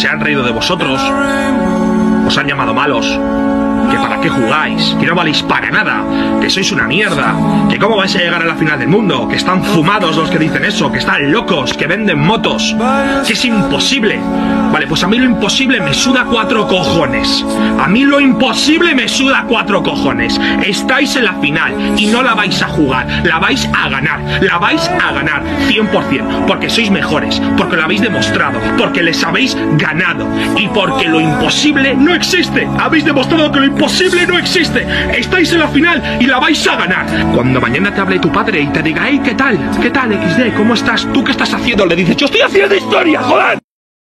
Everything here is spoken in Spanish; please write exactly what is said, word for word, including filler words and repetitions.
se han reído de vosotros, os han llamado malos, que para qué jugáis, que no valéis para nada, que sois una mierda, que cómo vais a llegar a la final del mundo, que están fumados los que dicen eso, que están locos, que venden motos, que es imposible. Vale, pues a mí lo imposible me suda cuatro cojones. A mí lo imposible me suda cuatro cojones. Estáis en la final y no la vais a jugar, la vais a ganar, la vais a ganar cien por cien, porque sois mejores, porque lo habéis demostrado, porque les habéis ganado y porque lo imposible no existe. Habéis demostrado que lo imposible no existe. Estáis en la final y la vais a ganar. Cuando mañana te hable tu padre y te diga, hey, ¿qué tal? ¿Qué tal, equis de? ¿Cómo estás? ¿Tú qué estás haciendo? Le dices, yo estoy haciendo historia, joder.